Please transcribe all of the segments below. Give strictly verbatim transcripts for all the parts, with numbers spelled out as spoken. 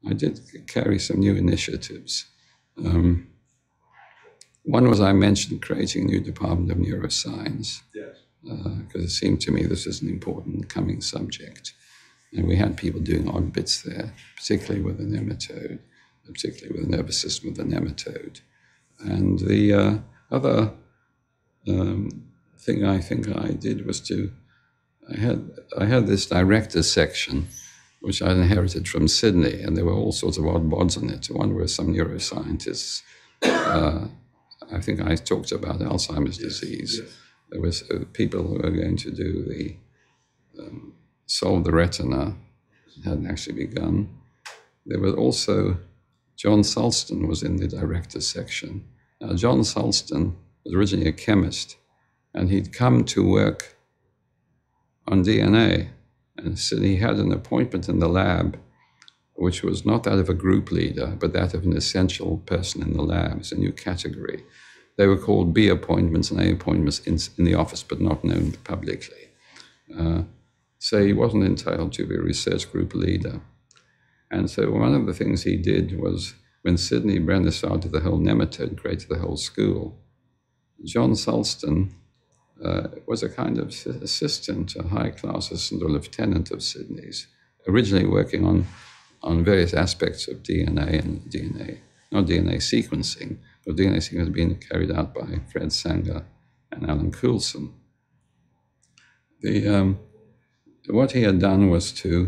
I did carry some new initiatives. Um, one was, I mentioned, creating a new Department of Neuroscience, yes, because uh, it seemed to me this is an important coming subject. And we had people doing odd bits there, particularly with the nematode, particularly with the nervous system of the nematode. And the uh, other um, thing I think I did was to, I had, I had this director's section, which I inherited from Sydney, and there were all sorts of odd bods on it. One were some neuroscientists. Uh, I think I talked about Alzheimer's yes, disease. Yes. There was uh, people who were going to do the, um, solve the retina. It hadn't actually begun. There was also, John Sulston was in the director's section. Now, John Sulston was originally a chemist, and he'd come to work on D N A. And so he had an appointment in the lab, which was not that of a group leader, but that of an essential person in the lab. It's a new category. They were called B appointments and A appointments in, in the office, but not known publicly. Uh, so he wasn't entitled to be a research group leader. And so one of the things he did was, when Sidney Brenner started the whole nematode, created the whole school, John Sulston uh, was a kind of assistant, a high-class assistant or lieutenant of Sidney's, originally working on, on various aspects of D N A and D N A, not D N A sequencing, but D N A sequencing has been carried out by Fred Sanger and Alan Coulson. The, um, what he had done was to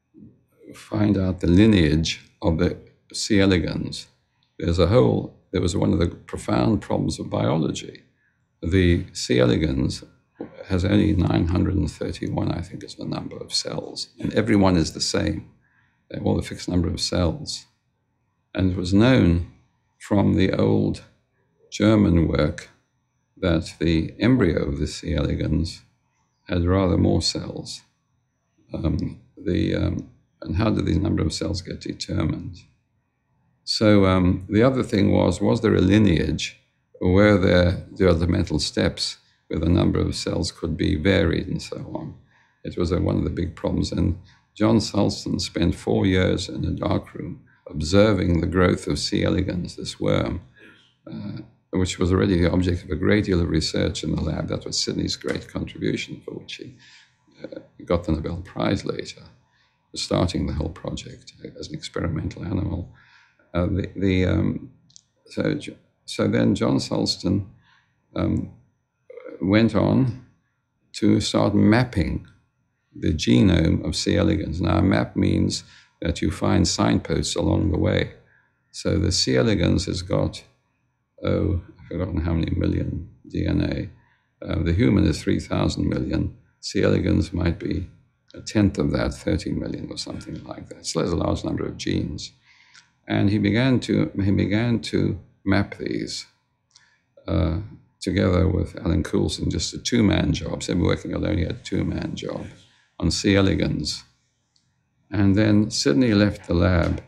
find out the lineage of the C. elegans. There's a whole, there was one of the profound problems of biology. The C. elegans has only nine hundred thirty-one, I think is the number of cells, and every one is the same. They're all a fixed number of cells. And it was known from the old German work that the embryo of the C. elegans had rather more cells. Um, the, um, and how did the number of cells get determined? So um, the other thing was, was there a lineage, or were there developmental steps where the number of cells could be varied and so on? It was uh, one of the big problems. And John Sulston spent four years in a darkroom observing the growth of C. elegans, this worm, uh, which was already the object of a great deal of research in the lab. That was Sidney's great contribution, for which he uh, got the Nobel Prize later, for starting the whole project as an experimental animal. Uh, the, the, um, so, so then John Sulston um, went on to start mapping the genome of C. elegans. Now, a map means that you find signposts along the way. So the C. elegans has got, oh, I've forgotten how many million D N A. Uh, the human is three thousand million. C. elegans might be a tenth of that, thirty million or something like that. So there's a large number of genes. And he began to, he began to map these uh, together with Alan Coulson, just a two-man job. So working alone, he had a two-man job on C. elegans. And then Sidney left the lab,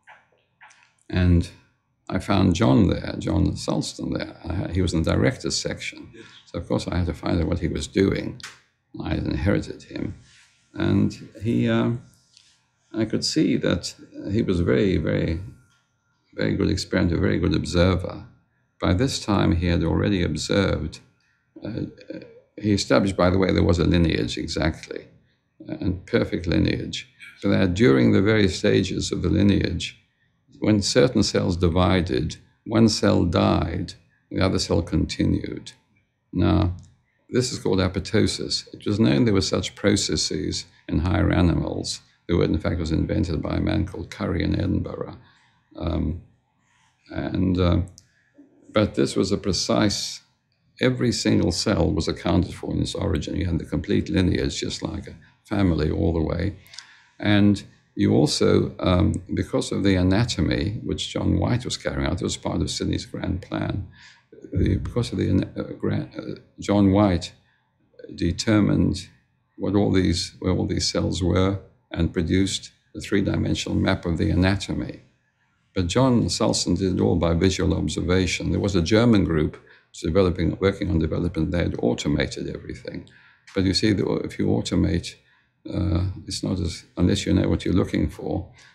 and I found John there, John Sulston there. I, he was in the director's section. So, of course, I had to find out what he was doing. I had inherited him. And he, um, I could see that he was very, very, very good experimenter, a very good observer. By this time, he had already observed, uh, he established, by the way, there was a lineage exactly, and perfect lineage. So that during the various stages of the lineage, when certain cells divided, one cell died, the other cell continued. Now, this is called apoptosis. It was known there were such processes in higher animals. The word, in fact, was invented by a man called Curry in Edinburgh. Um, and, uh, but this was a precise, every single cell was accounted for in its origin. You had the complete lineage, just like a family all the way. And you also, um, because of the anatomy, which John White was carrying out, it was part of Sidney's grand plan, the, because of the uh, grand, uh, John White determined what all these, where all these cells were and produced a three-dimensional map of the anatomy. But John Sulston did it all by visual observation. There was a German group developing, working on development. They had automated everything. But you see, if you automate, Uh, it's not as, unless you know what you're looking for,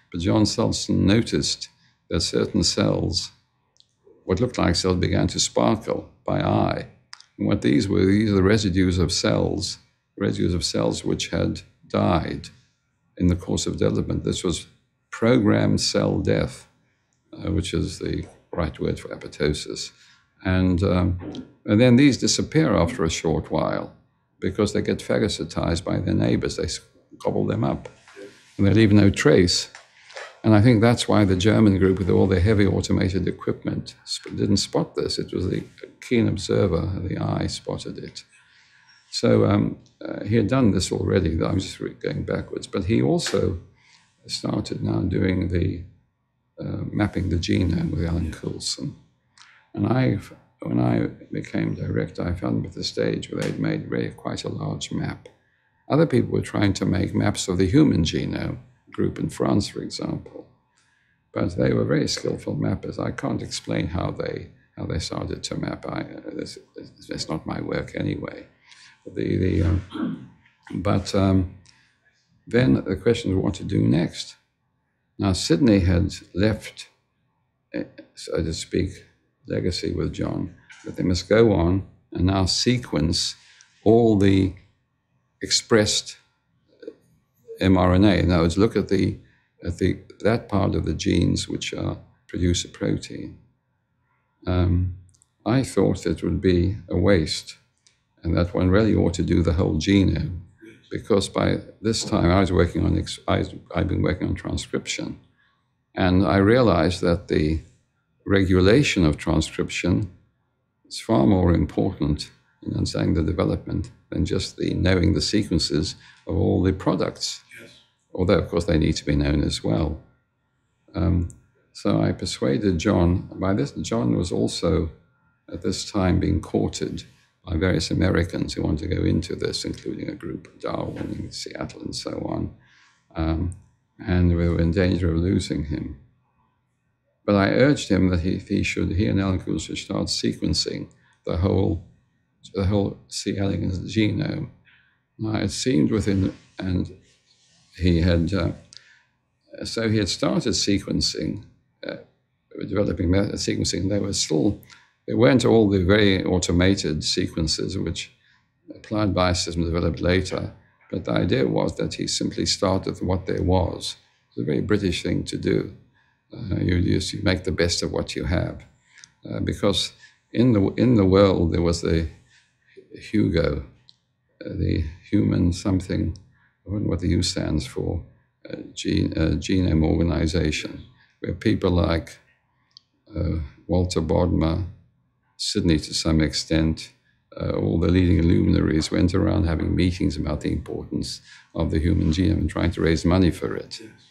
But John Sulston noticed that certain cells, what looked like cells, began to sparkle by eye. And what these were, these are the residues of cells, residues of cells which had died in the course of development. This was programmed cell death, uh, which is the right word for apoptosis. And, um, and then these disappear after a short while because they get phagocytized by their neighbors. They gobble them up, and they leave no trace. And I think that's why the German group, with all their heavy automated equipment, didn't spot this. It was the keen observer of the eye spotted it. So um, uh, he had done this already. I'm just going backwards. But he also started now doing the uh, mapping the genome with Aaron Klug. And I, when I became director, I found them at the stage where they'd made really quite a large map. Other people were trying to make maps of the human genome, group in France, for example. But they were very skillful mappers. I can't explain how they how they started to map. I, it's, it's not my work anyway. The, the, um, but um, then the question was what to do next. Now, Sydney had left, so to speak, legacy with John, that they must go on and now sequence all the expressed mRNA. In other words, look at the at the that part of the genes which are produce a protein. Um, I thought it would be a waste, and that one really ought to do the whole genome, because by this time I was working on I was, I've been working on transcription, and I realized that the regulation of transcription is far more important in understanding the development than just the knowing the sequences of all the products. Yes. Although, of course, they need to be known as well. Um, so I persuaded John. By this, John was also, at this time, being courted by various Americans who wanted to go into this, including a group, Darwin in Seattle and so on. Um, and we were in danger of losing him. But I urged him that he, he should, he and Aaron Klug should start sequencing the whole the whole C. elegans genome. Now, it seemed within, and he had, uh, so he had started sequencing, uh, developing sequencing. There were still, there weren't all the very automated sequences which applied biosystems developed later, but the idea was that he simply started with what there was. It's a very British thing to do. Uh, you just you make the best of what you have, uh, because in the in the world there was the Hugo, uh, the human something, I don't know what the U stands for, uh, gene, uh, genome organization, where people like uh, Walter Bodmer, Sydney to some extent, uh, all the leading luminaries went around having meetings about the importance of the human genome and trying to raise money for it. Yes.